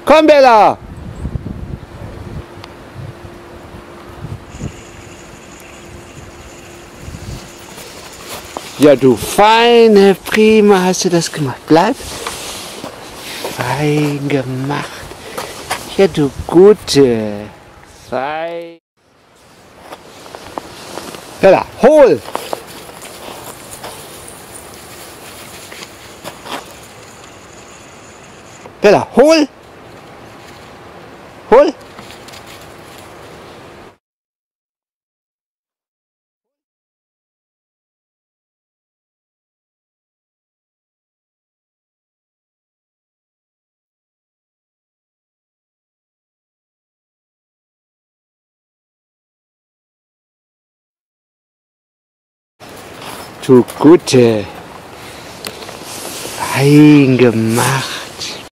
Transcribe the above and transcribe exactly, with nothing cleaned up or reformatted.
Komm, Bella! Ja, du feine, prima hast du das gemacht. Bleib. Fein gemacht. Ja, du Gute. Fein. Bella, hol! Bella, hol! Hol! Du Gute. Fein gemacht.